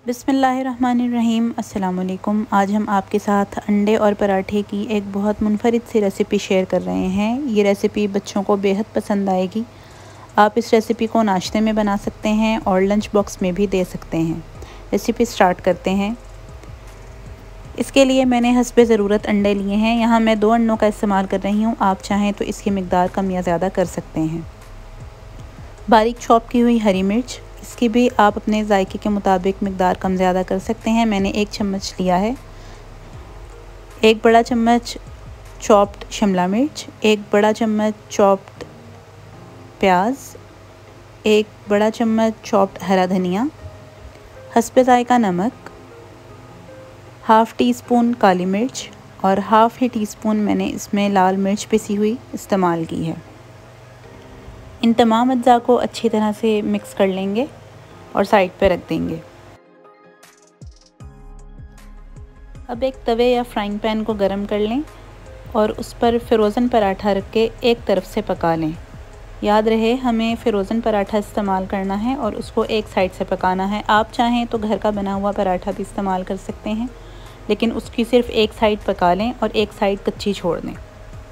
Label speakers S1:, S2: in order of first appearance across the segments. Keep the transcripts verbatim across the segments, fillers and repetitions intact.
S1: बिस्मिल्लाहिर्रहमानिर्रहीम। अस्सलाम वालेकुम। आज हम आपके साथ अंडे और पराठे की एक बहुत मुनफरिद सी रेसिपी शेयर कर रहे हैं। ये रेसिपी बच्चों को बेहद पसंद आएगी। आप इस रेसिपी को नाश्ते में बना सकते हैं और लंच बॉक्स में भी दे सकते हैं। रेसिपी स्टार्ट करते हैं। इसके लिए मैंने हस्बे ज़रूरत अंडे लिए हैं। यहाँ मैं दो अंडों का इस्तेमाल कर रही हूँ। आप चाहें तो इसकी मिकदार कम या ज़्यादा कर सकते हैं। बारीक चॉप की हुई हरी मिर्च, इसकी भी आप अपने जायके के मुताबिक मिकदार कम ज़्यादा कर सकते हैं। मैंने एक चम्मच लिया है। एक बड़ा चम्मच चॉप्ड शिमला मिर्च, एक बड़ा चम्मच चॉप्ड प्याज, एक बड़ा चम्मच चॉप्ड हरा धनिया, हस्बे जायका नमक, हाफ़ टी स्पून काली मिर्च और हाफ़ ही टी स्पून मैंने इसमें लाल मिर्च पिसी हुई इस्तेमाल की है। इन तमाम अज्जा को अच्छी तरह से मिक्स कर लेंगे और साइड पर रख देंगे। अब एक तवे या फ्राइंग पैन को गरम कर लें और उस पर फ़िरोज़न पराठा रख के एक तरफ से पका लें। याद रहे, हमें फ़िरोज़न पराठा इस्तेमाल करना है और उसको एक साइड से पकाना है। आप चाहें तो घर का बना हुआ पराठा भी इस्तेमाल कर सकते हैं, लेकिन उसकी सिर्फ़ एक साइड पका लें और एक साइड कच्ची छोड़ दें।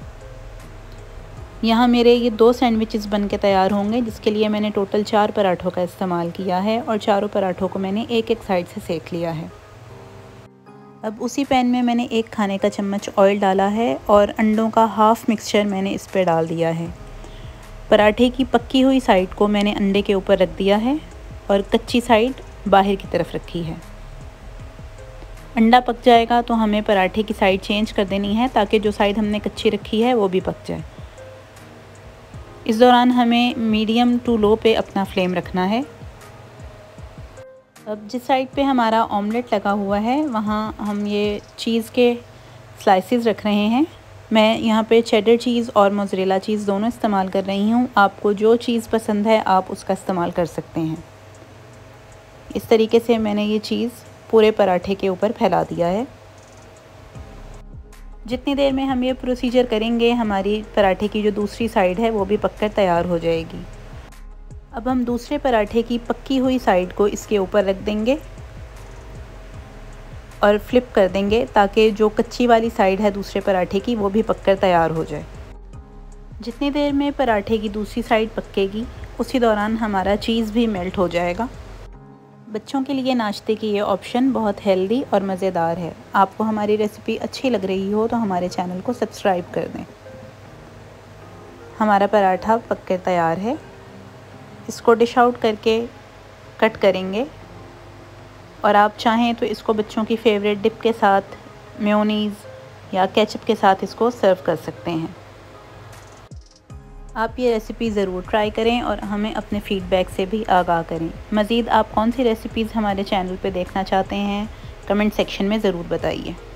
S1: यहाँ मेरे ये दो सैंडविचेस बन के तैयार होंगे, जिसके लिए मैंने टोटल चार पराठों का इस्तेमाल किया है और चारों पराठों को मैंने एक एक साइड से सेक लिया है। अब उसी पैन में मैंने एक खाने का चम्मच ऑयल डाला है और अंडों का हाफ़ मिक्सचर मैंने इस पर डाल दिया है। पराठे की पक्की हुई साइड को मैंने अंडे के ऊपर रख दिया है और कच्ची साइड बाहर की तरफ रखी है। अंडा पक जाएगा तो हमें पराठे की साइड चेंज कर देनी है, ताकि जो साइड हमने कच्ची रखी है वो भी पक जाए। इस दौरान हमें मीडियम टू लो पे अपना फ्लेम रखना है। अब जिस साइड पे हमारा ऑमलेट लगा हुआ है वहाँ हम ये चीज़ के स्लाइसेस रख रहे हैं। मैं यहाँ पे चेडर चीज़ और मोज़रेला चीज़ दोनों इस्तेमाल कर रही हूँ। आपको जो चीज़ पसंद है आप उसका इस्तेमाल कर सकते हैं। इस तरीके से मैंने ये चीज़ पूरे पराठे के ऊपर फैला दिया है। जितनी देर में हम ये प्रोसीजर करेंगे, हमारी पराठे की जो दूसरी साइड है वो भी पककर तैयार हो जाएगी। अब हम दूसरे पराठे की पक्की हुई साइड को इसके ऊपर रख देंगे और फ्लिप कर देंगे, ताकि जो कच्ची वाली साइड है दूसरे पराठे की वो भी पककर तैयार हो जाए। जितनी देर में पराठे की दूसरी साइड पकेगी, उसी दौरान हमारा चीज़ भी मेल्ट हो जाएगा। बच्चों के लिए नाश्ते की ये ऑप्शन बहुत हेल्दी और मज़ेदार है। आपको हमारी रेसिपी अच्छी लग रही हो तो हमारे चैनल को सब्सक्राइब कर दें। हमारा पराठा पककर तैयार है। इसको डिश आउट करके कट करेंगे और आप चाहें तो इसको बच्चों की फेवरेट डिप के साथ, मेयोनीज़ या केचप के साथ इसको सर्व कर सकते हैं। आप ये रेसिपी ज़रूर ट्राई करें और हमें अपने फ़ीडबैक से भी आगाह करें। मज़ीद आप कौन सी रेसिपीज़ हमारे चैनल पे देखना चाहते हैं, कमेंट सेक्शन में ज़रूर बताइए।